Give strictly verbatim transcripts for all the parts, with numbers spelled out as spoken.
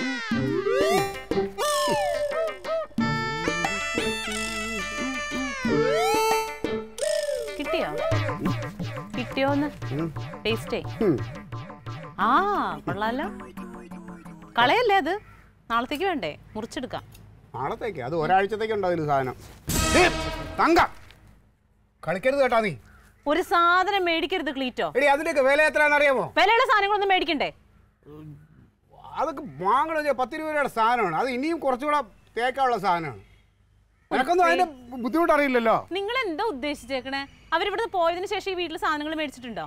കിട്ടിയോ കിട്ടിയോന്ന് ടേസ്റ്റേ ആ കൊള്ളാലോ. കളയല്ലേ അത്, നാളത്തേക്ക് വേണ്ടേ? മുറിച്ചെടുക്കാം. നാളത്തേക്ക്? അത് ഒരാഴ്ചത്തേക്ക് ഉണ്ടാവില്ല സാധനം. കളിക്കരുത് കേട്ടാ നീ. ഒരു സാധനം മേടിക്കരുത് ക്ലീറ്റോ. എടി അതിന്റെയൊക്കെ വില എത്രയാണെന്ന് അറിയാമോ? വിലയുള്ള സാധനങ്ങളൊന്നും മേടിക്കണ്ടേ? അതൊക്കെ വാങ്ങണ പത്ത് രൂപയുടെ സാധനമാണ്. അത് ഇനിയും കുറച്ചുകൂടെ തേക്കാനുള്ള സാധനമാണ്. നിനക്കൊന്നും അതിന്റെ ബുദ്ധിമുട്ട് അറിയില്ലല്ലോ. നിങ്ങൾ എന്താ ഉദ്ദേശിച്ചേക്കണേ? അവരിവിടുന്ന് പോയതിനു ശേഷം ഈ വീട്ടിൽ സാധനങ്ങൾ മേടിച്ചിട്ടുണ്ടോ?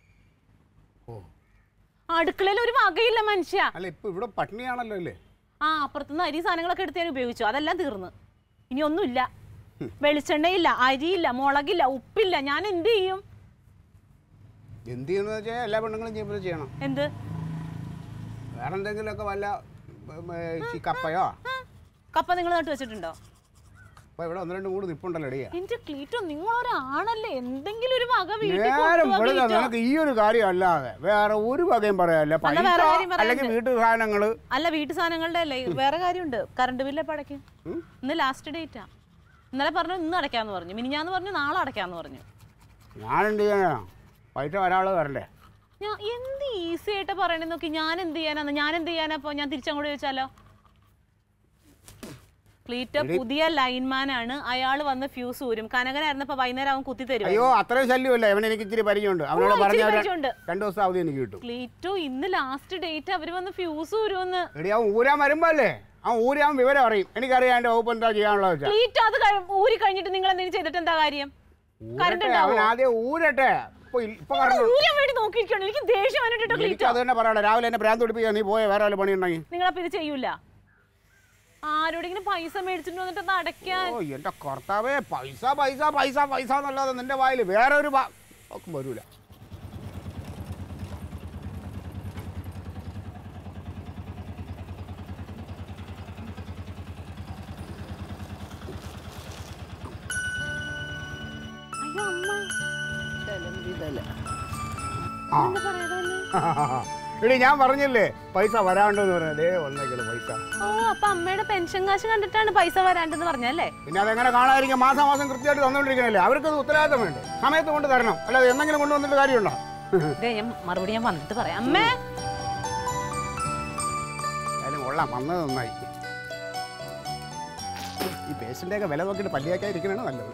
അടുക്കളയിൽ ഒരു വകയില്ല മനുഷ്യ. അല്ല ഇപ്പൊ ഇവിടെ പട്ടിണിയാണല്ലോ അല്ലേ? ആ അപ്പുറത്തുനിന്ന് അരി സാധനങ്ങളൊക്കെ എടുത്ത് ഞാൻ ഉപയോഗിച്ചു, അതെല്ലാം തീർന്ന്. ഇനി ഒന്നുമില്ല. വെളിച്ചെണ്ണയില്ല, അരിയില്ല, മുളകില്ല, ഉപ്പില്ല. ഞാൻ എന്ത് ചെയ്യും? എന്ത് ചെയ്യുന്ന വെച്ചാൽ എല്ലാ പെണ്ണുങ്ങളും ചെയ്യുമ്പോൾ ചെയ്യണം. എന്ത്? വേറെ എന്തെങ്കിലുമൊക്കെ വല്ല കപ്പയോ? കപ്പ നിങ്ങൾ നട്ട് വെച്ചിട്ടുണ്ടോ? അപ്പൊ ഇവിടെ ഒന്ന് രണ്ട് മൂന്ന് നിപ്പുണ്ടല്ലോ. എന്റെ ക്ലീറ്റോ, നിങ്ങളൊരാണല്ലേ, എന്തെങ്കിലും ഒരു വക നിനക്ക് ഈ ഒരു കാര്യം അല്ലാതെ വേറെ ഒരു വകയും പറയാല്ല. അല്ലെങ്കിൽ വീട്ടു സാധനങ്ങള് അല്ല, വീട്ടു സാധനങ്ങളുടെ അല്ലേ. വേറെ കാര്യമുണ്ട്. കറണ്ട് ബില്ല് എപ്പോ അടയ്ക്കും? ഇന്ന് ലാസ്റ്റ് ഡേറ്റാ. ഇന്നലെ പറഞ്ഞു ഇന്ന് അടയ്ക്കാന്ന് പറഞ്ഞു, മിനിഞ്ഞാന്ന് പറഞ്ഞു നാളെ അടയ്ക്കാന്ന് പറഞ്ഞു. ഞാൻ എന്ത് ചെയ്യാനാ? പൈസ ഒരാള് വരണ്ടേ? ഞാൻ എന്ത് ഈസി ആയിട്ട് പറയണേ നോക്കി. ഞാൻ എന്ത് ചെയ്യാനാന്ന്? ഞാൻ എന്ത് ചെയ്യാനപ്പോ? ഞാൻ തിരിച്ചങ്ങോട്ട് ചോദിച്ചാലോ? ക്ലീറ്റോ പുതിയ ലൈൻമാൻ ആണ്. അയാൾ വന്ന് ഫ്യൂസ് ഊരും. കനകനായിരുന്നപ്പോ വൈകുന്നേരം അവൻ കുത്തി തരും. അയ്യോ അത്രയും ശല്യമല്ല. അവൻ എനിക്ക് ഇച്ചിരി പരിചയമുണ്ട്. അവനോട് പറഞ്ഞു രണ്ടു ദിവസം അവധി എനിക്ക് കിട്ടും. ക്ലീറ്റോ ഇന്ന് ലാസ്റ്റ് ഡേറ്റ്. അവര് വന്ന് ഫ്യൂസ് ഊരുമെന്ന്. എടി അവൻ ഊരാൻ വരുമ്പോ അല്ലേ? അവൻ ഊരാൻ വിവരം അറിയും. എനിക്കറിയാം എന്റെ വകുപ്പ് എന്താ ചെയ്യാനുള്ളത്. ക്ലീറ്റോ അത് ഊരി കഴിഞ്ഞിട്ട് നിങ്ങൾ എന്തെങ്കിലും ചെയ്തിട്ട് എന്താ കാര്യം? അവൻ ആദ്യം ഊരട്ടെ. നോക്കിയിരിക്കണം. എനിക്ക് ദേഷ്യം വന്നിട്ടോ ക്ലീറ്റോ. അത് തന്നെ പറയണേ. രാവിലെ എന്നെ ഭ്രാന്ത് പിടിപ്പിക്കുക. നീ പോയ വേറെ വല്ല പണി ഉണ്ടെങ്കിൽ നിങ്ങളപ്പോ ഇത് ചെയ്യൂല. ആരോടെങ്കിലും പൈസ മേടിച്ചിട്ട് വന്നിട്ട് അത് അടയ്ക്കാൻ. ഓ എന്റെ കർത്താവേ, പൈസ പൈസ പൈസ പൈസ എന്നല്ലാതെ നിന്റെ വായിൽ വേറെ ഒരു വരൂല. അയ്യോ അമ്മ, എടി ഞാൻ പറഞ്ഞില്ലേ പൈസ വരാണ്ടെന്ന് പറഞ്ഞേ വന്നേക്കണ് പൈസ. ഓ അപ്പൊ അമ്മയുടെ പെൻഷൻ കാശ് കണ്ടിട്ടാണ് പൈസ വരാണ്ടെന്ന് പറഞ്ഞല്ലേ? പിന്നെ അതെങ്ങനെ കാണാതിരിക്കും? മാസം മാസം കൃത്യമായിട്ട് തന്നോണ്ടിരിക്കണല്ലേ. അവർക്കത് ഉത്തരവാദിത്തം വേണ്ടേ? സമയത്ത് കൊണ്ട് തരണം. അല്ലാതെ എന്തെങ്കിലും കൊണ്ടുവന്നിട്ട് കാര്യമുണ്ടോ? ഞാൻ മറുപടി ഞാൻ വന്നിട്ട് പറയാം. അമ്മേ കൊള്ളാം, വന്നത് നന്നായി. ഈ പേഷ്യന്റെ ഒക്കെ വില നോക്കിയിട്ട് പല്ലിയാക്കാതിരിക്കണാണ് നല്ലത്.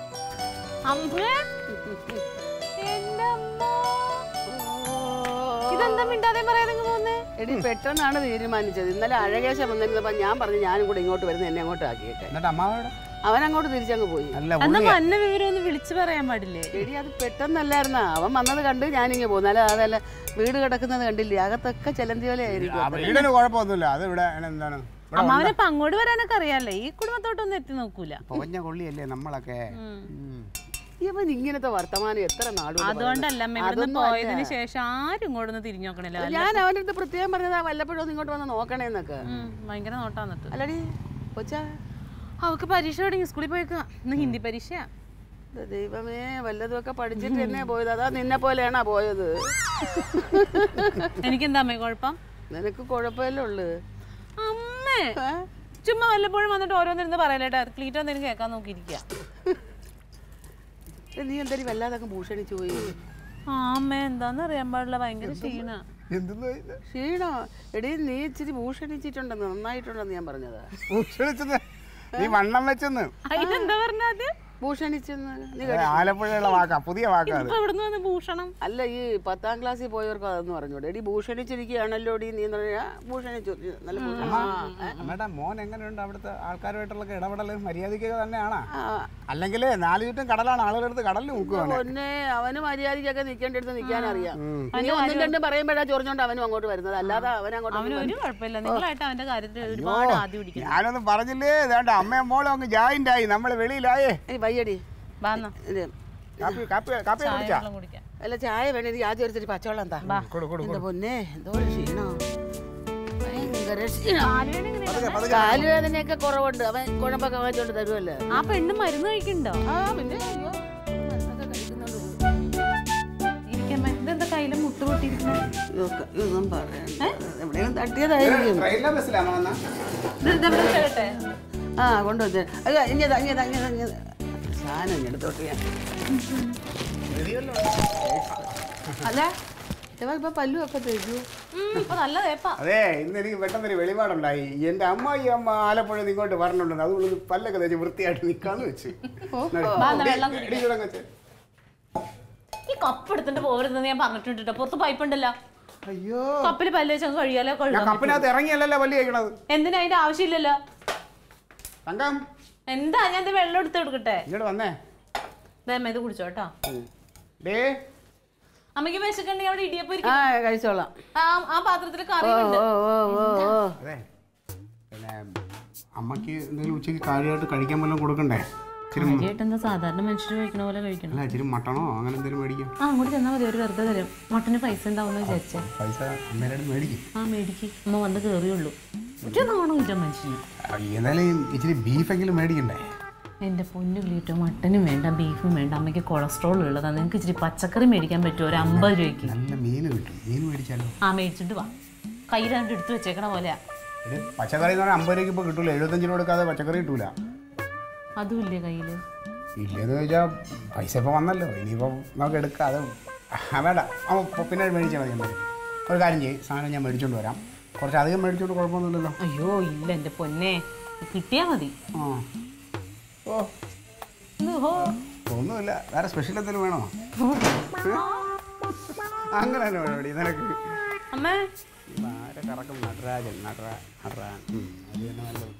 ഇതെന്താ മിണ്ടാതെ പറയാതെ പോകുന്നേ? എടി പെട്ടെന്നാണ് തീരുമാനിച്ചത്. ഇന്നലെ അഴകേശം വന്നിരുന്നപ്പോ ഞാൻ പറഞ്ഞു ഞാനും കൂടെ ഇങ്ങോട്ട് വരുന്ന എന്നെ അങ്ങോട്ട് ആക്കിയേക്കെ. അവൻ അങ്ങോട്ട് തിരിച്ചങ്ങ് പോയി. അന്ന വിവരം ഒന്ന് വിളിച്ചു പറയാൻ പാടില്ലേ? എടി അത് പെട്ടെന്നല്ലായിരുന്ന. അവൻ വന്നത് കണ്ട് ഞാനിങ്ങനെ പോകുന്നു. അല്ല അതല്ല, വീട് കിടക്കുന്നത് കണ്ടില്ലേ? അകത്തൊക്കെ ചെലന്തി പോലെ ആയിരിക്കും. കുഴപ്പമൊന്നുമില്ല. അത് ഇവിടെ എന്താണ് അമ്മാവനപ്പൊ അങ്ങോട്ട് വരാനൊക്കെ അറിയാല്ലേ. ഈ കുടുംബത്തോട്ടൊന്നും എത്തി നോക്കൂല. കൊള്ളിയല്ലേ നമ്മളൊക്കെ. ഇവൻ ഇങ്ങനത്തെ വർത്തമാനം എത്ര നാടും. അതുകൊണ്ടല്ല പോയതിനു ശേഷം ആരും ഇങ്ങോട്ടൊന്ന് തിരിഞ്ഞു നോക്കണില്ല. ഞാൻ അവൻ്റെ അടുത്ത് പ്രത്യേകം പറഞ്ഞതാ വല്ലപ്പോഴും ഒന്ന് ഇങ്ങോട്ട് വന്ന് നോക്കണേന്നൊക്കെ. ഭയങ്കര നോട്ടാന്നിട്ട്. അല്ലടി കൊച്ചാ, അവക്ക് പരീക്ഷ തുടങ്ങി. സ്കൂളിൽ പോയേക്കാ. ഇന്ന് ഹിന്ദി പരീക്ഷയാ. ദൈവമേ, വല്ലതുമൊക്കെ പഠിച്ചിട്ട് തന്നെ പോയത്. അതാ നിന്നെ പോലെയാണോ പോയത്? എനിക്കെന്താ അമ്മേ കുഴപ്പം? നിനക്ക് കുഴപ്പമല്ലേ ഉള്ളു. അമ്മേ ചുമ്മാ വല്ലപ്പോഴും വന്നിട്ട് ഓരോന്നിരുന്ന് പറയലേട്ടാ. ക്ലീറ്റോ എന്തെങ്കിലും കേൾക്കാൻ നോക്കിയിരിക്കുക. നീ എന്തായാലും വല്ലാതെ ഭൂഷണിച്ചു പോയി. ആ അമ്മ എന്താന്ന് അറിയാൻ പാടില്ല. ഭയങ്കര ക്ഷീണ. ക്ഷീണോ? എടീ നീ ഇച്ചിരി ഭൂഷണിച്ചിട്ടുണ്ടെന്ന്, നന്നായിട്ടുണ്ടെന്ന് ഞാൻ പറഞ്ഞതാ. നീ വണ്ണം വെച്ചെന്ന് അതിനെന്താ പറഞ്ഞത്? ഭൂഷണിച്ചെന്ന്. ആലപ്പുഴയുള്ള വാക്കാ, പുതിയ വാക്കാ. ഭൂഷണം അല്ല, ഈ പത്താം ക്ലാസ്സിൽ പോയവർക്ക് അതെന്ന് പറഞ്ഞോട്ടെ. എടി ഭൂഷണിച്ചിരിക്കുകയാണല്ലോ ഡി നീ. ഭൂഷണിച്ചു. നല്ല ഭൂഷണം. മോൻ എങ്ങനെയുണ്ട്? അവിടുത്തെ ആൾക്കാരുമായിട്ടുള്ള ഇടപെടൽ മര്യാദയ്ക്ക് തന്നെയാണോ? അല്ലെങ്കിൽ നാല് ചുറ്റും കടലാണ്, ആളുകളെടുത്ത് കടലിൽ മുക്കുകയാണ്. പൊന്നെ, അവന് മര്യാദയ്ക്കൊക്കെ നിൽക്കേണ്ടടുത്ത് നിൽക്കാൻ അറിയാം. നീ ഒന്നും രണ്ടും പറയുമ്പോഴാ ചൊറിഞ്ഞോണ്ട് അവനും അങ്ങോട്ട് വരുന്നത്. അല്ലാതെ അവൻ അങ്ങോട്ട്. ഞാനൊന്നും പറഞ്ഞില്ലേ. ഇതാണ്ട് അമ്മയും മോളും അങ്ങ് ജോയിന്റ് ആയി. നമ്മള് വെളിയിലായേ. വയ്യടി കുടിക്കാം. അല്ല ചായ വേണേ. എനിക്ക് ആദ്യം ഒരു പച്ചവെള്ളം എന്താ എന്റെ പൊന്നെ. എന്തോ ക്ഷീണോ, ഭയങ്കര ക്ഷീണം. കാലുവേദനയൊക്കെ കുറവുണ്ട്. അവൻ കുഴമ്പൊക്കെ വാങ്ങിച്ചോണ്ട് തരുമല്ലോ. ആ പെണ്ണ് മരുന്ന് കഴിക്കണ്ടോ? ആ പിന്നെ ഇതെന്താ കയ്യില് മുട്ട എത്ര ഒന്നും പറയണ്ട എവിടെയെങ്കിലും തട്ടിയതായിരിക്കും. ആ കൊണ്ടുവച്ചേ അയ്യോ ഇഞ്ഞത് അങ്ങത് അങ്ങത് അങ്ങത് സാധനം ഇഞ്ഞെടുത്തോട്ട് ഞാൻ അല്ല ഇപ്പൊ പല്ലു ഒക്കെ തേക്കൂ. അതെ ഇന്ന് എനിക്ക് പെട്ടെന്നൊരു വെളിപാടുണ്ടായി. എന്റെ അമ്മായി അമ്മ ആലപ്പുഴ ഇങ്ങോട്ട് പറഞ്ഞിട്ടുണ്ട്, അതുകൊണ്ട് പല്ലൊക്കെ തേച്ച് വൃത്തിയായിട്ട് നിക്കാന്ന് വെച്ച്. ഈ കപ്പ് എടുത്തിട്ട് പോകരുതെന്ന് ഞാൻ പറഞ്ഞിട്ടുണ്ട്. പുറത്ത് പൈപ്പ് ഉണ്ടല്ലോ. അയ്യോ കപ്പില് പല്ല് വെച്ചാൽ കഴിയാലോ. കപ്പിനകത്ത് ഇറങ്ങിയല്ലോ പല്ല് കഴിക്കണത്. എന്തിനാ അതിന്റെ ആവശ്യമില്ലല്ലോ. തങ്കം എന്താ ഞാൻ വെള്ളം എടുത്ത് കൊടുക്കട്ടെ? ഇങ്ങോട്ട് വന്നേ. ഇത് കുടിച്ചോട്ടോ. അമ്മക്ക് വിശക്കുണ്ടെങ്കിൽ അവിടെ ഇടിയപ്പം കഴിച്ചോളാം. ആ പാത്രത്തിൽ കറി. അതെ പിന്നെ അമ്മക്ക് എന്തെങ്കിലും ഉച്ചയ്ക്ക് കാര്യമായിട്ട് കഴിക്കാൻ വല്ലതും കൊടുക്കണ്ടേ? സാധാരണ മനുഷ്യർ കഴിക്കണ പോലെ കഴിക്കണം. അല്ല ഇച്ചിരി മട്ടണോ അങ്ങനെ എന്തെങ്കിലും മേടിക്കാം. ആ അങ്ങോട്ട് ചെന്നാൽ മതി, ഒരു വെറുതെ തരും. മട്ടന് പൈസ ഉണ്ടാവുന്ന വിചാരിച്ചേ. പൈസ അമ്മേടെ മേടിക്കും. ആ മേടിക്കും. അമ്മ വന്ന് കയറിയുള്ളൂ. ഒറ്റനാണോ ഇല്ല മനുഷ്യന്. എന്നാലും ഇച്ചിരി ബീഫെങ്കിലും മേടിക്കണ്ടേ? എൻ്റെ പൊന്നു ഗ്ലീറ്റോ, മട്ടനും വേണ്ട ബീഫും വേണ്ട. അമ്മയ്ക്ക് കൊളസ്ട്രോൾ ഉള്ളതാണ്. നിങ്ങൾക്ക് ഇച്ചിരി പച്ചക്കറി മേടിക്കാൻ പറ്റുമോ? ഒരു അമ്പത് രൂപയ്ക്ക് നല്ല മീൻ കിട്ടും. മീൻ മേടിച്ചാലോ? ആ മേടിച്ചിട്ട് വാ. കയ്യിലാണ്ട് എടുത്ത് വെച്ചേക്കണ പോലെയാ. പച്ചക്കറി എന്ന് പറഞ്ഞാൽ അമ്പത് രൂപയ്ക്ക് ഇപ്പോൾ കിട്ടൂല. എഴുപത്തഞ്ച് രൂപ കൊടുക്കാതെ പച്ചക്കറി കിട്ടൂല. അതും ഇല്ലേ കയ്യില്? ഇല്ലെന്ന് ചോദിച്ചാൽ പൈസ ഇപ്പോൾ വന്നല്ലോ, ഇനിയിപ്പം നമുക്ക് എടുക്കാം. അത് വേണ്ട, പിന്നെ മേടിച്ചാൽ മതി. എന്തായാലും ഒരു കാര്യം ചെയ്യും, സാധനം ഞാൻ മേടിച്ചോണ്ട് വരാം. കുറച്ച് അധികം മേടിച്ചോണ്ട് കുഴപ്പമൊന്നുമില്ലല്ലോ. അയ്യോ ഇല്ല എൻ്റെ പൊന്നെ, കിട്ടിയാൽ മതി. ആ ഓ ഒന്നുമില്ല. വേറെ സ്പെഷ്യൽ എന്തെങ്കിലും വേണോ? അങ്ങനെ തന്നെ വേണം നിനക്ക്. അമ്മേ ആരെ കറക്കും? നടരാജൻ നടരാ നടരാൻ അത് തന്നെ നല്ലത്.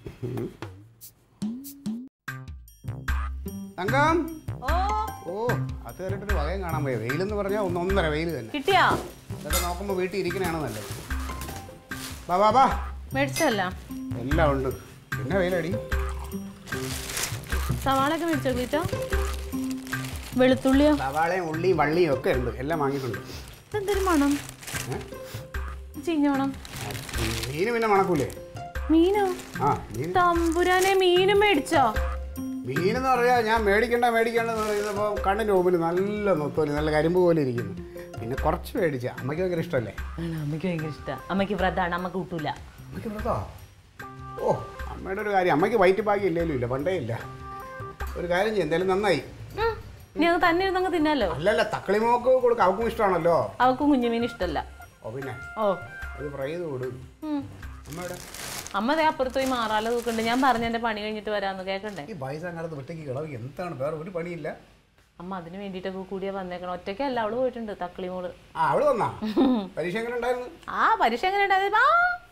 തങ്കം ഓ അത് കയറിയിട്ടൊരു വകയും കാണാൻ പോയ. വെയിലെന്ന് പറഞ്ഞാൽ ഒന്ന് ഒന്നര വെയിൽ തന്നെ. കിട്ടിയാ? ഇതൊക്കെ നോക്കുമ്പോൾ വീട്ടിൽ ഇരിക്കണതാണ് നല്ലത്. ബാ ബാ ബാ മേടിച്ചല്ല എല്ലാം ഉണ്ട്. പിന്നെ വെയിലടി. സവാളൊക്കെ മേടിച്ചോ ക്ലീറ്റോ? വെളുത്തുള്ളിയോ? സവാളയും ഉള്ളിയും വള്ളിയും ഒക്കെ ഉണ്ട്, എല്ലാം വാങ്ങിയിട്ടുണ്ട്. എന്തൊരു മണം? ചീഞ്ഞ മണം. മീന് പിന്നെ മണക്കൂലേ? മീനോ? ആ മീൻ. തമ്പുരാനെ മീനും മേടിച്ചോ? മീനെന്ന് പറയാ ഞാൻ മേടിക്കണ്ട മേടിക്കണ്ടെന്ന് പറയുന്നപ്പോൾ കണ്ണിൻ്റെ മുമ്പിൽ നല്ല നൊത്തോലി, നല്ല കരിമ്പ് പോലെ ഇരിക്കുന്നു. പിന്നെ കുറച്ച് മേടിച്ച. അമ്മയ്ക്ക് ഭയങ്കര ഇഷ്ടമല്ലേ? അമ്മയ്ക്ക് ഭയങ്കര ഇഷ്ടമാണ്. അമ്മയ്ക്ക് വ്രതമാണ്, അമ്മക്ക് കൂട്ടൂല. അമ്മയ്ക്ക് വ്രതോ? ഓ അമ്മയുടെ ഒരു കാര്യം, അമ്മയ്ക്ക് വയറ്റ് ഭാഗ്യം ഇല്ലേലും ഇല്ല, പണ്ടേ ഇല്ല. ഒരു കാര്യം ചെയ്യും, എന്തായാലും നന്നായി. ഇനി അത് തന്നെ ഇരുന്നങ്ങ് തിന്നാലോ? അല്ലല്ല, തക്കളി മോക്ക് കൊടുക്കുക, അവക്കും ഇഷ്ടമാണല്ലോ. അവക്കും കുഞ്ഞുമീൻ ഇഷ്ടമല്ല. ഓ പിന്നെ ഓ അത് ഫ്രൈ ചെയ്ത് കൊടുക്കും. അമ്മയുടെ അമ്മ അതേ അപ്പുറത്ത് പോയി മാറാല തൂക്കണ്ട്. ഞാൻ പറഞ്ഞ എന്റെ പണി കഴിഞ്ഞിട്ട് വരാന്ന് കേൾക്കണ്ടേ? ഈ വയസ്സങ്ങാലത്ത് ഒറ്റയ്ക്ക് കിളവ് എന്താണ്, വേറെ ഒരു പണിയില്ല. അമ്മ അതിന് വേണ്ടിട്ടൊക്കെ കൂടിയാ വന്നേക്കണം. ഒറ്റയ്ക്കല്ല, അവള് പോയിട്ടുണ്ട് തക്കളി മോള്. ആ അവള് വന്നാ? പരീക്ഷ എങ്ങനെ ഉണ്ടായിരുന്നു? ആ പരീക്ഷ എങ്ങനെ ഉണ്ടായിരുന്നു?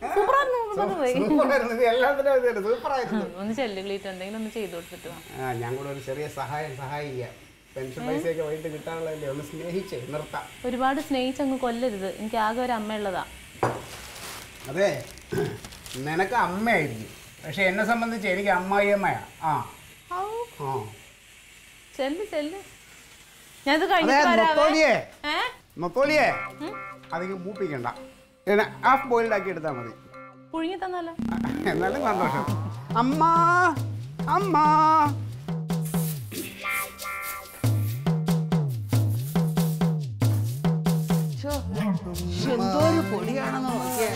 ഒന്ന് ചെല്ലു ക്ലീറ്റ്, എന്തെങ്കിലും ഒന്ന് ചെയ്തു കൊടുത്തിട്ട്. ആ ഞാൻ കൂടെ ഒരു ചെറിയ സഹായം സഹായിക്കാം. പെൻഷൻ പൈസയൊക്കെ വൈകിട്ട് കിട്ടാനുള്ളതല്ലേ, ഒന്ന് സ്നേഹിച്ചേ നിർത്താം. ഒരുപാട് സ്നേഹിച്ചങ്ങ് കൊല്ലരുത്. എനിക്ക് ആകെ ഒരു അമ്മയുള്ളതാ. അതെ നിനക്ക് അമ്മയായിരിക്കും, പക്ഷെ എന്നെ സംബന്ധിച്ച് എനിക്ക് അമ്മായി അമ്മയാ. ആ ചെല്ല് ചെല്ല്. ഞാനത് നൊത്തോലിയേ നൊത്തോലിയേ അധികം മൂപ്പിക്കണ്ട, ഹാഫ് ബോയിൽഡ് ആക്കി എടുത്താൽ മതി. പുഴുങ്ങി തന്നാലോ? എന്നാലും സന്തോഷം. അമ്മ അമ്മ എന്തോ ഒരു പൊടിയാണെന്ന് നോക്കിയാ.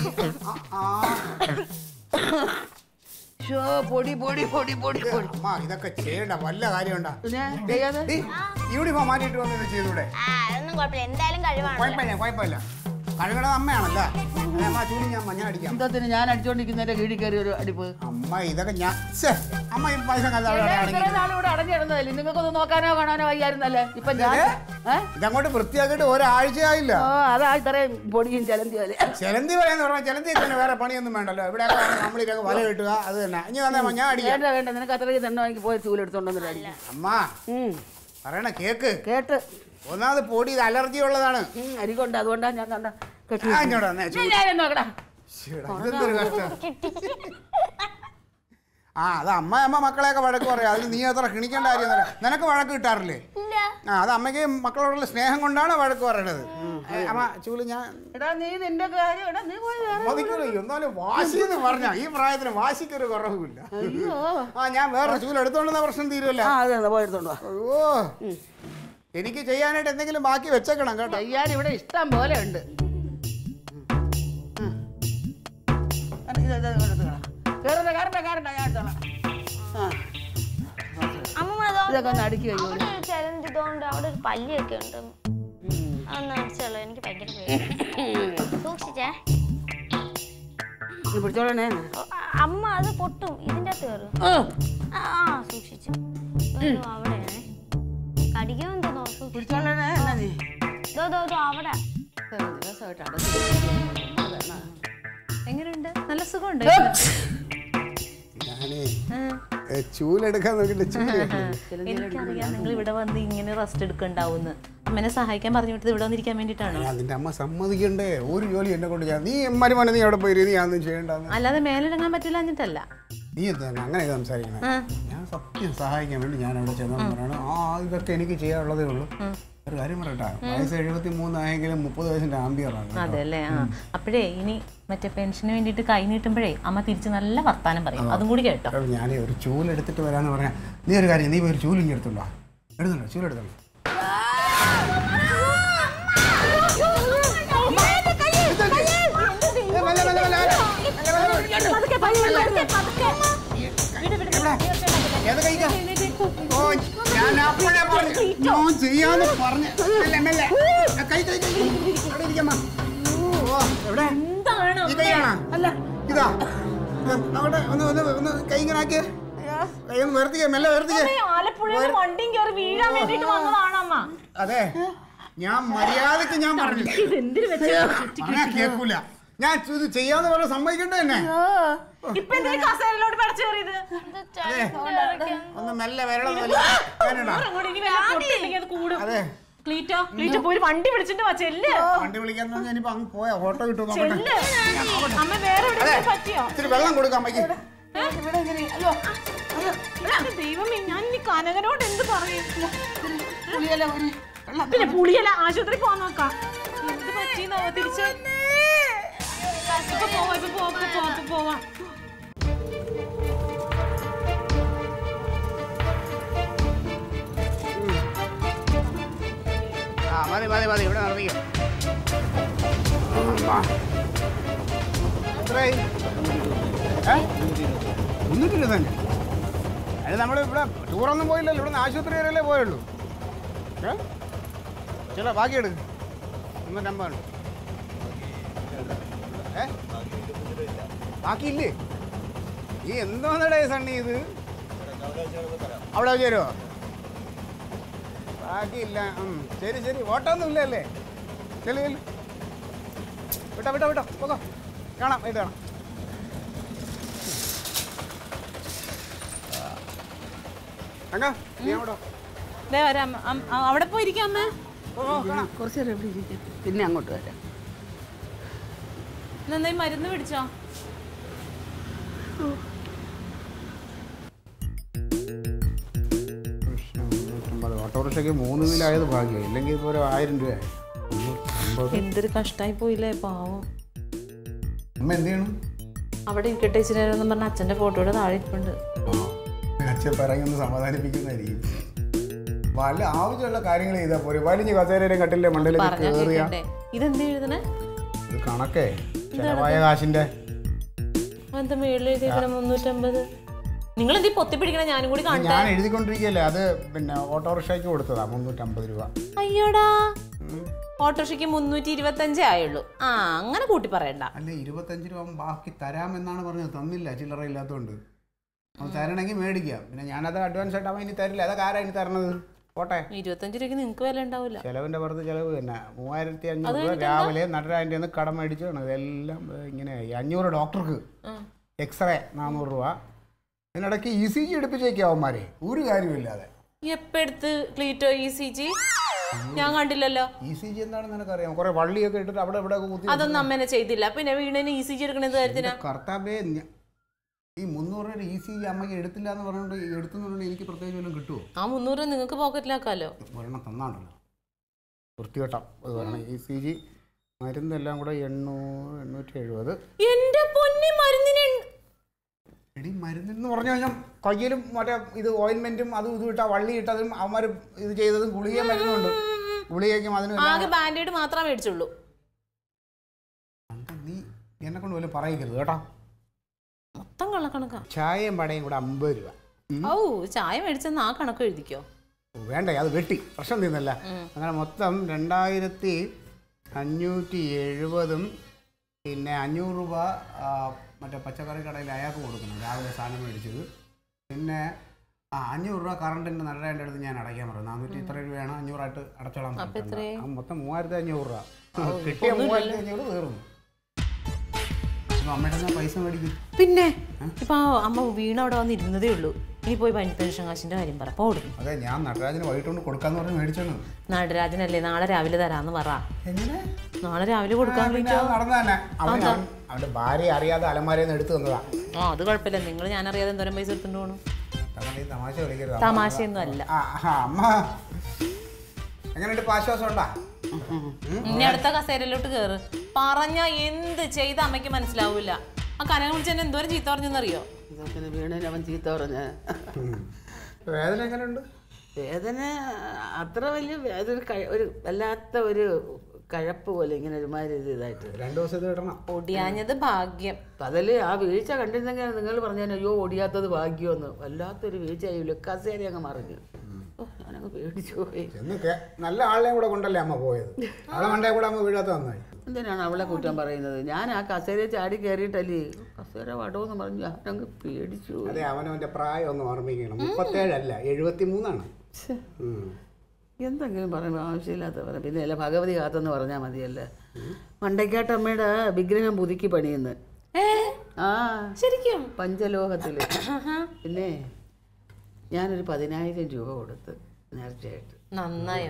പൊടി പൊടി പൊടി പൊടി പൊടി. ഇതൊക്കെ ചെയ്യണ്ട, വല്ല കാര്യമുണ്ടാ? യൂണിഫോം മാറ്റിട്ട് വന്നിട്ട് ചെയ്തൂടെ? കുഴപ്പമില്ല കുഴപ്പമില്ല. കഴുകണത് അമ്മയാണല്ലോ. ചൂടി ഞാൻ മഞ്ഞ അടിക്കാം. എന്തോത്തിന് ഞാൻ അടിച്ചോണ്ടിരിക്കുന്നതിന്റെ കീഴിൽ കയറി ഒരു അടിപ്പ്? അമ്മ ഇതൊക്കെ ഞാൻ അമ്മ ഈ പൈസ ഇവിടെ അടഞ്ഞിടുന്നതല്ലേ, നിങ്ങൾക്കൊന്ന് നോക്കാനോ കാണാനോ വയ്യായിരുന്നല്ലേ? ഇപ്പൊ ഞാൻ ഇതങ്ങോട്ട് വൃത്തിയാക്കിയിട്ട് ഒരാഴ്ചയായില്ല. ഓ അതാ ഇത്രയും പൊടിയും ചെലന്തി പോലെ. ചെലന്തി പറയാന്ന് പറഞ്ഞാൽ ചെലന്തി തന്നെ വേറെ പണിയൊന്നും വേണ്ടല്ലോ. ഇവിടെ നമ്മളിതൊക്കെ വല കിട്ടുക, അത് തന്നെ. ഇനി വന്നാ ഞാൻ അടിക്കാം. വേണ്ട വേണ്ട, നിനക്ക് അത്രയ്ക്ക് തന്നെ എനിക്ക് പോയി ചൂലെടുത്തോണ്ടെന്ന് അടിക്കാം. അമ്മ പറയണ കേക്ക് കേട്ട്. ഒന്നാമത് പൊടി ഇത് അലർജി ഉള്ളതാണ്. അരികൊണ്ട് അതുകൊണ്ടാ ഞാൻ കണ്ട നോക്കടാ. ആ അത് അമ്മ അമ്മ മക്കളെയൊക്കെ വഴക്ക് പറയാം. അതിന് നീ അത്ര ക്ഷണിക്കേണ്ട കാര്യമൊന്നുമില്ല. നിനക്ക് വഴക്ക് കിട്ടാറില്ലേ? ആ അത് അമ്മയ്ക്ക് മക്കളോടുള്ള സ്നേഹം കൊണ്ടാണ് വഴക്ക് പറയണത്. അമ്മ ചൂല് ഞാൻ എന്നാലും വാശി എന്ന് പറഞ്ഞ ഈ പ്രായത്തിന് വാശിക്കൊരു കുറവില്ല. ആ ഞാൻ വേറെ ചൂല് എടുത്തോണ്ടെന്ന പ്രശ്നം തീരുമല്ലോ. പോയെടുത്തോണ്ടോ? ഓ എനിക്ക് ചെയ്യാനായിട്ട് എന്തെങ്കിലും ബാക്കി വെച്ചേക്കണം കേട്ടോ. ചെയ്യാൻ ഇവിടെ ഇഷ്ടം പോലെ ഉണ്ട്. ഇതൊക്കെ ഒന്ന് അടുക്കി വയ്ക്കും. അവിടെ ഒരു പല്ലിയൊക്കെ ഉണ്ട്. അതൊന്ന് അടിച്ചോളൂ, എനിക്ക് ഭയങ്കര സൂക്ഷിച്ചേ. പിടിച്ചോളണേ. അമ്മ അത് പൊട്ടും, ഇതിന്റെ അകത്ത് കയറും. ആ സൂക്ഷിച്ചു. അവിടെയാണ് കടിക്കാൻ തോന്നുന്നു. പിടിച്ചോളണേ. അവിടെ എങ്ങനെയുണ്ട്? നല്ല സുഖമുണ്ട്. ഞാനേ ചൂലെടുക്കാൻ നോക്കിട്ട് ചൂല് എനിക്കറിയാം നിങ്ങൾ ഇവിടെ വന്ന് ഇങ്ങനെ റെസ്റ്റ് എടുക്കണ്ടാവുന്ന്. അമ്മനെ സഹായിക്കാൻ പറഞ്ഞു വിട്ടത് ഇവിടെ വന്നിരിക്കാൻ വേണ്ടിട്ടാണോ? അതിന്റെ അമ്മ സമ്മതിക്കണ്ടേ? ഒരു ജോലി എന്നെ കൊണ്ട് ചെയ്യാം. നീ മരുമോനെ നീ അവിടെ പോയി നീ അതൊന്നും ചെയ്യണ്ടെന്ന്. അല്ലാതെ മേലിറങ്ങാൻ പറ്റില്ല എന്നിട്ടല്ല. നീ എന്താ അങ്ങനെ സംസാരിക്കണേ? ഞാൻ സത്യം സഹായിക്കാൻ വേണ്ടി ഞാൻ അവിടെ ചെന്നു പറയണം. ആ ഇതൊക്കെ എനിക്ക് ചെയ്യാനുള്ളതേ ഉള്ളൂ. ഒരു കാര്യം പറയട്ടെ, വയസ്സ് എഴുപത്തി മൂന്നായെങ്കിലും മുപ്പത് വയസ്സിന്റെ ആംബിയറാണ്. അതെ അല്ലേ? ആ അപ്പോഴേ ഇനി മറ്റേ പെൻഷന് വേണ്ടിയിട്ട് കൈ നീട്ടുമ്പോഴേ അമ്മ തിരിച്ച് നല്ല വർത്താനം പറയും. അതും കൂടി കേട്ടോ. ഞാൻ ഒരു ചൂലെടുത്തിട്ട് വരാന്ന് പറഞ്ഞാൽ നീ ഒരു കാര്യം, നീ ഒരു ചൂലിങ്ങി എടുത്തുണ്ടോ? എടുത്തുണ്ടോ? ചൂലെടുത്തുണ്ടോ? ചെയ്യാന്ന് പറഞ്ഞു. അല്ല ഇതാ അവിടെ ഒന്ന് ഒന്ന് ഒന്ന് കൈ ഇങ്ങനെ ആക്കിയേ. കൈ ഒന്ന് വേർത്തിക്കേ, മെല്ലെ വേർത്തിക്കേ. അതെ, ഞാൻ മര്യാദക്ക് ഞാൻ പറഞ്ഞു കേൾക്കൂല. ഞാൻ ഇത് ചെയ്യാന്ന് പറഞ്ഞ സമ്മതിക്കണ്ടേ എന്നെ? ഒന്ന് മെല്ലെ വരണം. അതെ വണ്ടി വിളിച്ചിട്ട് വണ്ടി വിളിക്കാൻ ഞാനിപ്പോ അങ്ങ് പോയാ ഓട്ടോ കിട്ടും. ഇത്തിരി വെള്ളം കൊടുക്കാം അമ്മയ്ക്ക്. ദൈവമേ, ഞാൻ ഇനി കനകനോട് എന്ത് പറയും? പിന്നെ പുളിയല്ല, ആശുപത്രി പോവാൻ നോക്കാം. എന്ത് പറ്റിയെന്നോ തിരിച്ച് ഇപ്പൊ പോവാ ഇപ്പൊ പോവാ പോവാ പോവാ മതി മതി മതി ഇവിടെ നടത്തിക്കോ. എത്രയായി? മുന്നൂറ്റി ഇരുപത്തഞ്ച്. അത് നമ്മൾ ഇവിടെ ടൂറൊന്നും പോയില്ലല്ലോ, ഇവിടെ നിന്ന് ആശുപത്രി വരെയല്ലേ പോയുള്ളൂ. ചേട്ടാ ബാക്കി എടുക്ക്. മുന്നൂറ്റമ്പതാണ്. ഏ ബാക്കിയില്ലേ? ഈ എന്തോന്നടേ സണ്ണി ഇത്? അവിടെ ചേരുമോ? ബാക്കിയില്ല. ശരി ശരി, ഓട്ടമൊന്നും ഇല്ലല്ലേ? ചെല്ലു ചെല്ലു. വിട്ടോ വിട്ടോ വിട്ടോ പോകോ. കാണാം, ഇത് കാണാം. അങ്ങ നീ അവിടെ അവിടെ പോയിരിക്കാം അമ്മ. കുറച്ച് നേരം എവിടെ ഇരിക്കും, പിന്നെ അങ്ങോട്ട് വരാം. നന്നായി മരുന്ന് പിടിച്ചോ? ഓട്ടോറിക്ഷയ്ക്ക് മൂന്ന് വീലായത് ഭാഗ്യം, ഇല്ലെങ്കിൽ ഇപ്പോൾ ഒരു ആയിരം രൂപയായി. എന്തൊരു കഷ്ടായി പോയില്ലേ പാവം. അമ്മ എന്ത് ചെയ്യണം? അവിടെ ഇരിക്കട്ടെ ഇച്ചിരി പറഞ്ഞ അച്ഛൻ്റെ ഫോട്ടോയുടെ താഴെ ഇരിപ്പുണ്ട്. അച്ഛൻ പറയുന്നത് സമാധാനിപ്പിക്കുന്നതായിരിക്കും. വല്ല ആവശ്യമുള്ള കാര്യങ്ങൾ ചെയ്താൽ പോരെ. വലിഞ്ഞ് കസേരയുടെ കട്ടിലെ മണ്ടയിലേക്ക് കയറിയ ഇതെന്ത് എഴുതണേ? ഇത് കണക്കേ ചെലവായ കാശിന്റെ എന്താ മേളിൽ എഴുതിയേക്കണ മുന്നൂറ്റമ്പത്? നിങ്ങൾ എന്തി പൊത്തി പിടിക്കണേ? ഞാനും കൂടി കാണട്ടെ. ഞാൻ എഴുതിക്കൊണ്ടിരിക്കുകയല്ലേ. അത് പിന്നെ ഓട്ടോറിക്ഷയ്ക്ക് കൊടുത്തതാ മുന്നൂറ്റമ്പത് രൂപ. അയ്യോടാ, ഓട്ടോറിക്ഷയ്ക്ക് മുന്നൂറ്റി ഇരുപത്തഞ്ചേ ആയുള്ളൂ. ആ അങ്ങനെ കൂട്ടി പറയണ്ട. അല്ല, ഇരുപത്തഞ്ച് രൂപ ബാക്കി തരാമെന്നാണ് പറഞ്ഞത്. തന്നില്ല, ചില്ലറ ഇല്ലാത്തതുകൊണ്ട്. അത് തരണമെങ്കിൽ മേടിക്കാം. പിന്നെ ഞാനത് അഡ്വാൻസ് ആയിട്ട് അവൻ ഇനി തരില്ല. അതൊക്കെ ആരാ ഇനി തരണത്? പോട്ടെ, ഇരുപത്തഞ്ച് രൂപയ്ക്ക് നിങ്ങൾക്ക് വില ഉണ്ടാവില്ല. ചെലവിന്റെ പുറത്ത് ചെലവ് തന്നെ. മൂവായിരത്തി അഞ്ഞൂറ് രൂപ രാവിലെ നടരാജൻ്റെ നിന്ന് കടം മേടിച്ചാണ്. ഇതെല്ലാം ഇങ്ങനെ അഞ്ഞൂറ് ഡോക്ടർക്ക്, എക്സ്റേ നാനൂറ് രൂപ, ഇതിനിടയ്ക്ക് ഇ സി ജി എടുപ്പിച്ചേക്കും അവന്മാരെ ഒരു കാര്യമില്ലാതെ. എപ്പോ എടുത്ത് ക്ലീറ്റോ ഇ സി ജി? ഞാൻ കണ്ടില്ലല്ലോ. ഇ സി ജി എന്താണെന്ന് നിനക്കറിയാം? കുറെ വള്ളിയൊക്കെ ഇട്ടിട്ട് അവിടെ ഇവിടെ കുത്തി. അതൊന്നും അമ്മേനെ ചെയ്തില്ല. പിന്നെ വീടിന് ഇ സി ജി എടുക്കണത് കാര്യത്തിനാ? കർത്താവേ, ഈ മുന്നൂറ് രൂപ ഇ സി ജി അമ്മയ്ക്ക് എടുത്തില്ല എന്ന് പറഞ്ഞുകൊണ്ട് എടുത്തുകൊണ്ട് എനിക്ക് പ്രത്യേകിച്ച് വല്ലതും കിട്ടുമോ? ആ മുന്നൂറ് രൂപ നിങ്ങൾക്ക് പോക്കറ്റിലാക്കാലോ. ഒരെണ്ണം തന്നാണല്ലോ വൃത്തികെട്ടം. അത് പറയണം. ഇ സി ജി മരുന്നെല്ലാം കൂടെ എണ്ണൂറ് എണ്ണൂറ്റി എഴുപത്. എന്റെ പൊന്നി മരുന്നിന് എടി മരുന്നെന്ന് പറഞ്ഞു കഴിഞ്ഞാൽ കയ്യിലും മറ്റേ ഇത് ഓയിൻമെന്റും അതും ഇതും ഇട്ടാ വള്ളി ഇട്ടതും അവന്മാർ ഇത് ചെയ്തതും ഗുളിക മരുന്നുണ്ട്. ഗുളികയ്ക്കും അതിനും ആകെ ബാൻഡേഡ് മാത്രമേ മേടിച്ചുള്ളൂ. നീ എന്നെ കൊണ്ട് പോലും പറയിക്കരുത് കേട്ടോ. മൊത്തം കള്ളക്കണക്കാ. ചായയും പടയും കൂടെ അമ്പത് രൂപ. ഓ ചായ മേടിച്ചെന്ന് ആ കണക്ക് എഴുതിക്കോ. വേണ്ടേ, അത് വെട്ടി പ്രശ്നം തീർന്നല്ല. അങ്ങനെ മൊത്തം രണ്ടായിരത്തി അഞ്ഞൂറ്റി എഴുപതും പിന്നെ അഞ്ഞൂറ് രൂപ മറ്റേ പച്ചക്കറി കടയിൽ അയാൾക്ക് കൊടുക്കണം രാവിലെ സാധനം മേടിച്ചത്. പിന്നെ ആ അഞ്ഞൂറ് രൂപ കറണ്ടിൻ്റെ നടരേൻ്റെ അടുത്ത് ഞാൻ അടയ്ക്കാൻ പറഞ്ഞു. നാനൂറ്റി ഇത്ര രൂപയാണ് അഞ്ഞൂറായിട്ട് അടച്ചോളാൻ പറ്റും. മൊത്തം മൂവായിരത്തി അഞ്ഞൂറ് രൂപ കിട്ടിയ മൂവായിരത്തി അഞ്ഞൂറ് തീർന്നു. അമ്മയുടെ പൈസ മേടിക്കും. പിന്നെ ഇപ്പൊ അമ്മ വീണ അവിടെ വന്ന് ഇരുന്നതേ ഉള്ളൂ. ഇനി പോയി പെൻഷൻ കാശിന്റെ കാര്യം പറ. പോടും. അതെ, ഞാൻ നടരാജന് വൈകിട്ട് കൊടുക്കാന്ന് പറഞ്ഞ് മേടിച്ചാണ്. നടരാജനല്ലേ നാളെ രാവിലെ തരാന്ന് പറ. എങ്ങനെ നാളെ രാവിലെ കൊടുക്കാൻ നടന്നു തന്നെ. അവന്റെ ഭാര്യ അറിയാതെ അലമാരന്ന് എടുത്തു തന്നതാ. ആ അത് കുഴപ്പമില്ല. നിങ്ങൾ ഞാൻ അറിയാതെ എന്തോരം പൈസ എടുത്തോണ്ട് പോകണം. തമാശ കളിക്കരുത്. തമാശയൊന്നും അല്ല. അമ്മ എങ്ങനെയുണ്ട്? ആശ്വാസം ഉണ്ടാ? ഇനി അടുത്ത കസേരയിലോട്ട് കേറ്. പറഞ്ഞ എന്ത് ചെയ്ത അമ്മയ്ക്ക് മനസ്സിലാവൂല. ആ കനക വിളിച്ചെന്നെ എന്തോരം ചീത്ത പറഞ്ഞെന്നറിയോ? വീണേന് അവൻ ചീത്ത പറഞ്ഞ. വേദന എങ്ങനെയുണ്ട്? വേദന അത്ര വലിയ വേദന, ഒരു വല്ലാത്ത ഒരു കഴപ്പ് പോലെ ഇങ്ങനെ ഒരുമാതിരി ഇതായിട്ട്. രണ്ടു ദിവസം ഇത് ഇടണം. ഒടിയാഞ്ഞത് ഭാഗ്യം. അതില് ആ വീഴ്ച കണ്ടിരുന്നെങ്കിൽ നിങ്ങൾ പറഞ്ഞാൽ അയ്യോ ഒടിയാത്തത് ഭാഗ്യമൊന്ന്. വല്ലാത്തൊരു വീഴ്ച ആയില്ല. കസേര അങ്ങ് മറിഞ്ഞു. ഞാനങ്ങ് പേടിച്ചു പോയി. നല്ല ആളെ കൂടെ കൊണ്ടല്ലേ അമ്മ പോയത്. അവളെ മണ്ടേ കൂടെ അമ്മ വീഴാത്ത നന്നായി. എന്തിനാണ് അവളെ കുറ്റം പറയുന്നത്? ഞാൻ ആ കസേരയെ ചാടി കയറിയിട്ടല്ലേ കസേര വടമെന്ന് പറഞ്ഞു. ഞാനങ്ങ് പേടിച്ചു. അതെ, അവനവന്റെ പ്രായം ഒന്ന് ഓർമ്മിക്കണം. മുപ്പത്തേഴല്ല എഴുപത്തി മൂന്നാണ്. എന്തെങ്കിലും പറയുമ്പോൾ ആവശ്യമില്ലാത്ത പറയാം. പിന്നെ അല്ല ഭഗവതി കാത്തെന്ന് പറഞ്ഞാൽ മതിയല്ലേ. മണ്ടയ്ക്കാട്ടമ്മയുടെ വിഗ്രഹം പുതുക്കി പണിയുന്നു. ആ ശരിക്കും പഞ്ചലോഹത്തില്. പിന്നെ ഞാനൊരു പതിനായിരം രൂപ കൊടുത്ത് നേർച്ചയായിട്ട്. നന്നായി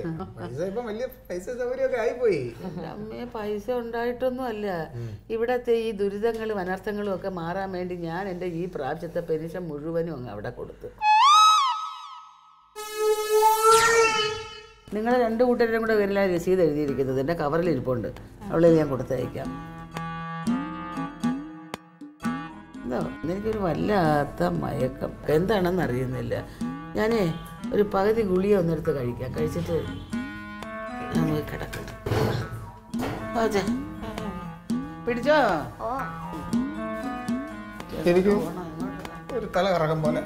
അമ്മയെ പൈസ ഉണ്ടായിട്ടൊന്നും അല്ല. ഇവിടത്തെ ഈ ദുരിതങ്ങളും അനർത്ഥങ്ങളും ഒക്കെ മാറാൻ വേണ്ടി ഞാൻ എൻ്റെ ഈ പ്രാവശ്യത്തെ പെൻഷൻ മുഴുവനും അങ്ങ് അവിടെ കൊടുത്തു. നിങ്ങൾ രണ്ട് കൂട്ടരും കൂടെ വരില്ല രസീത് എഴുതിയിരിക്കുന്നത് എൻ്റെ കവറിൽ ഇരിപ്പുണ്ട്. അവളെ ഞാൻ കൊടുത്തയക്കാം. എന്തോ എനിക്കൊരു വല്ലാത്ത മയക്കം, എന്താണെന്ന് അറിയുന്നില്ല. ഞാനേ ഒരു പകുതി ഗുളിക ഒന്നെടുത്ത് കഴിക്കാം. കഴിച്ചിട്ട് ഞാൻ പോയി കിടക്കണം. പിടിച്ചോ? എനിക്ക് ഒരു തല കറക്കം പോലെ.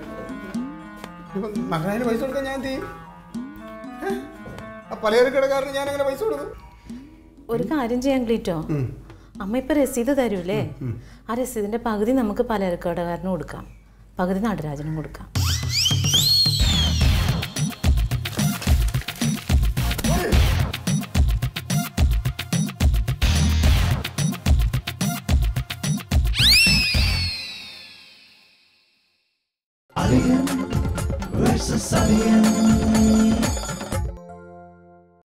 മകന് പൈസ കൊടുക്കാൻ ഞാൻ എന്ത് ചെയ്യും? പലചരക്കടക്കാരന് ഞാൻ അങ്ങനെ പൈസ കൊടുക്കും? ഒരു കാര്യം ചെയ്യാൻ ക്ലീറ്റോ, അമ്മ ഇപ്പൊ രസീത് തരൂലേ, ആ രസീതിന്റെ പകുതി നമുക്ക് പലചരക്കടക്കാരന് കൊടുക്കാം, പകുതി നടരാജനും കൊടുക്കാം. Alien versus Alien.